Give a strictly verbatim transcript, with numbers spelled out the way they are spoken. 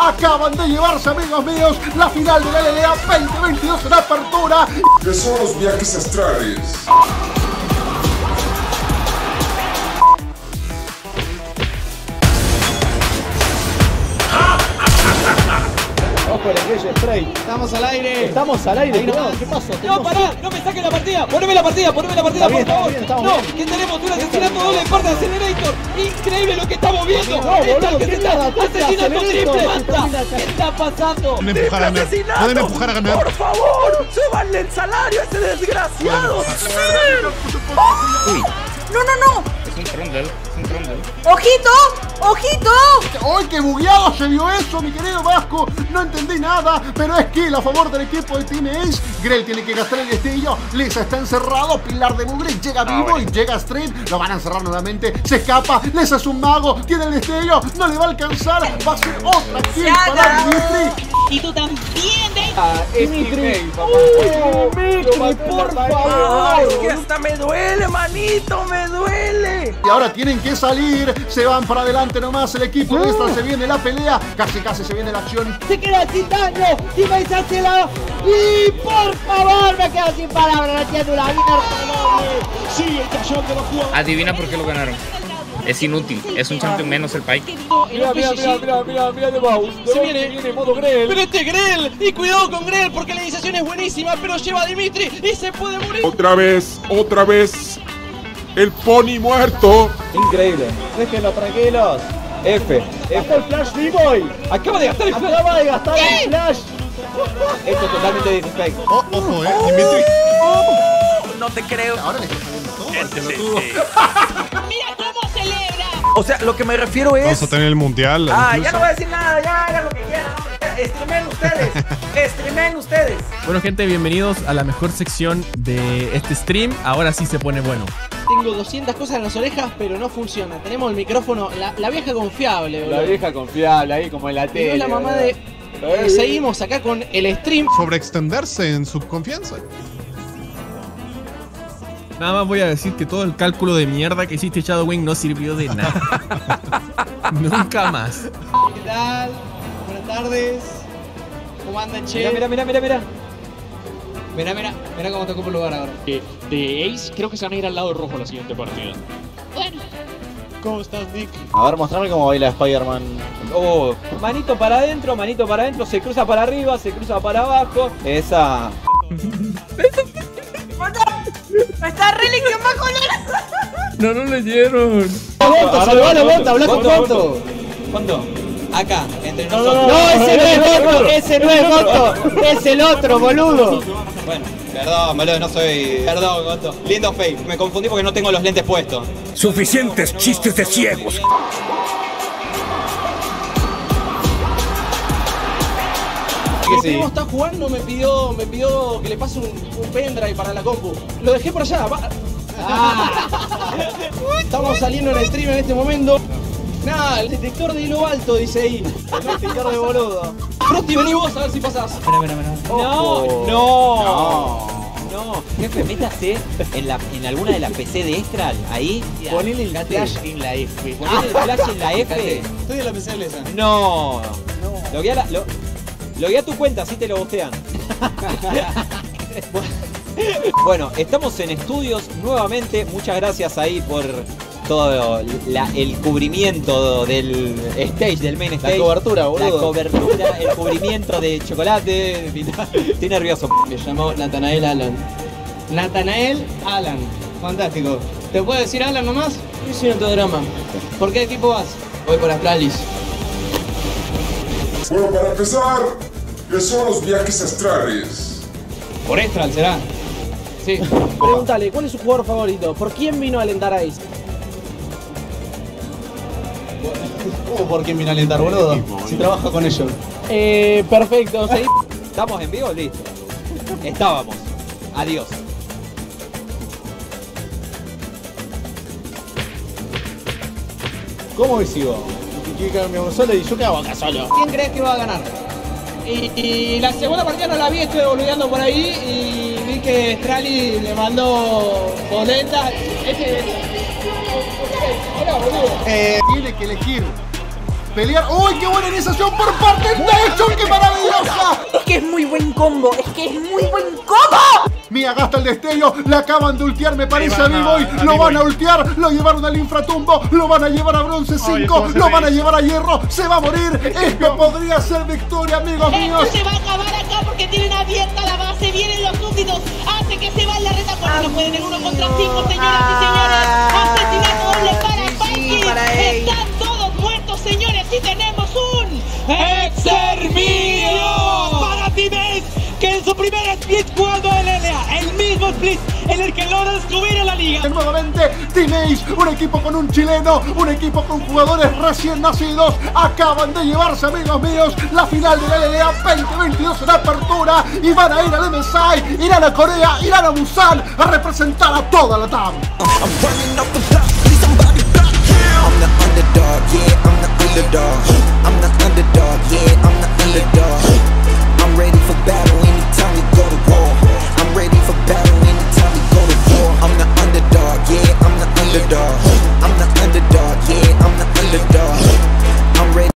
acaban de llevarse, amigos míos, la final de la L L A veinte veintidós en apertura. ¿Qué son los viajes astrales? Ojo, el Engage Spray. Estamos al aire. Estamos al aire. No, ¿Qué pasó? no, pará, no me saquen la partida. Poneme la partida, poneme la partida, Está bien, por favor. está bien, No, bien. que tenemos un asesinato doble de parte de Accelerator. Increíble lo que estamos viendo. No, boludo, que ¿qué se está mierda? ¿Qué asesinato Accelerator? triple. ¿Qué Basta. está- ¿Qué está pasando? Pueden empujar a ganar. Pueden empujar a ganar. ¡Por favor! ¡Súbanle el salario a ese desgraciado! Uy, No, no, no. es un trundle, es un trundle. ¡Ojito! ¡Ojito! ¡Ay, qué bugueado se vio eso, mi querido Vasco! No entendí nada, pero es kill a favor del equipo de Team Ace. Grell tiene que gastar el destello, Lisa está encerrado, Pilar de Mugre llega vivo y llega Street, lo van a encerrar nuevamente, se escapa, Lisa es un mago, tiene el destello, no le va a alcanzar, va a ser otra kill para Dimitri. Y tú también, Dave. Ah, Dimitri. Uh, Dimitri, por favor. ¡Ay, que hasta me duele, manito! ¡Me duele! Y ahora tienen que salir, se van para adelante nomás el equipo de esta, se viene la pelea, casi casi se viene la acción. Se queda sin daño. Y me la. Y por favor, me quedo sin palabras. No entiendo la mierda. Sí, el cachón de los jugadores. Adivina por qué lo ganaron. Es inútil, es un champion menos el Pike. Mira, mira, mira, mira, mira, mira de Baus. Se viene. viene modo Grell. Pero este Grell, y cuidado con Grell porque la iniciación es buenísima, pero lleva a Dimitri y se puede morir. Otra vez, otra vez. El pony muerto. Increíble. Déjenlos tranquilos. F. F el flash B-Boy. Acaba de gastar el flash. Acaba de gastar el flash. Esto es totalmente disrespect. Oh, ojo, eh, Dimitri. No te creo. Ahora le está saliendo todo, el pelotudo. Mira cómo celebra. O sea, lo que me refiero es... Vamos a tener el mundial. Ah, incluso. ya no voy a decir nada, ya hagan lo que quieran. ¿No? Streamen ustedes. Streamen ustedes. Bueno, gente, bienvenidos a la mejor sección de este stream. Ahora sí se pone bueno. Tengo doscientas cosas en las orejas, pero no funciona. Tenemos el micrófono, la, la vieja confiable, boludo. La vieja confiable ahí como en la Y no tele. es la mamá de... Eh, seguimos acá con el stream. Sobreextenderse en su confianza. Nada más voy a decir que todo el cálculo de mierda que hiciste Shadowwing no sirvió de nada. Nunca más. ¿Qué tal? Buenas tardes. ¿Cómo andan, che? Mira, mira, mira, mira, mira. Mira, mira, mira cómo te ocupa el lugar ahora. De, de Ace, creo que se van a ir al lado rojo la siguiente partida. Bueno, ¿Cómo estás, Nick? A ver, mostrame cómo baila Spider-Man. Oh, manito para adentro, manito para adentro, se cruza para arriba, se cruza para abajo. Esa. está Relic en bajo la... No lo leyeron. Voto, salvalo, voto, habla con voto. ¿Cuándo? Acá, entre No, nosotros. no, no, ese no es voto, ese no es voto, es el otro, boludo. Bueno, perdón, boludo, no soy... Perdón, Goto. Lindo fake, me confundí porque no tengo los lentes puestos. Suficientes chistes de ciegos. El primo está jugando, me pidió, me pidió que le pase un, un pendrive para la compu. Lo dejé por allá. va- Ah. Estamos saliendo en el stream en este momento. Nada, el detector de hilo alto dice ahí. El detector de boludo. Frosty, vení vos a ver si pasás. No, no, no. No, jefe, métase en, la, en alguna de las P C de Estral, ahí, ponele el flash en la F. Ponele el flash en la F. Estoy en la P C de esa. No, no. Loguea, la, lo, loguea tu cuenta, así te lo bostean. Bueno, estamos en estudios nuevamente. Muchas gracias ahí por todo la- el cubrimiento del stage, del main stage. La cobertura, boludo. La cobertura, el cubrimiento de chocolate. Estoy nervioso. Me llamo Nathanael Alan. Nathanael Alan. Fantástico. ¿Te puedo decir Alan nomás? Yo soy un autodrama. ¿Por qué equipo vas? Voy por Astralis. Bueno, para empezar, ¿qué son los viajes astrales? Por Estral será. Sí. Pregúntale, ¿cuál es su jugador favorito? ¿Por quién vino a alentar a Ace? ¿Cómo por quién vino a alentar, boludo? Si trabajo con ellos. Eh, perfecto. ¿sí? ¿Estamos en vivo? Listo. Estábamos. Adiós. ¿Cómo me sigo? ¿Qué me solo y yo qué hago acá solo? ¿Quién crees que va a ganar? Y, y la segunda partida no la vi, estuve boludeando por ahí y vi que Strali le mandó boletas. Ese... Hola, boludo. Eh, tiene que elegir pelear. ¡Uy, qué buena iniciación por parte! ¡No! ¡Qué maravillosa! Es que es muy buen combo, es que es muy buen combo. Mía gasta el destello, le acaban de ultear, me parece a van a- B-Boy. a Lo B-Boy. van a ultear, lo llevaron al infratumbo, lo van a llevar a bronce cinco, ¿cómo se lo ve? van a llevar a hierro, se va a morir. Esto podría ser victoria, amigos míos. Esto se va a acabar acá porque tienen abierta la base, vienen los súbditos, hace que se va en la retaguardia, no pueden en uno contra cinco, señoras y señores. Asesinato doble para sí, sí, Panky. para él. Están todos muertos, señores, y tenemos un exterminio para T-Base, que en su primer split jugando en L A, el mismo split en el que logra subir a la liga. Nuevamente, Team Ace, un equipo con un chileno, un equipo con jugadores recién nacidos, acaban de llevarse, amigos míos, la final de la L A veinte veintidós en apertura y van a ir al M S I, irán a Corea, irán a Busan a representar a toda la T A M. I'm the underdog, yeah, I'm the underdog. I'm the underdog, yeah, I'm the underdog. I'm ready for battle anytime we go to war. I'm ready for battle anytime we go to war. I'm the underdog, yeah, I'm the underdog. I'm the underdog, yeah, I'm the underdog.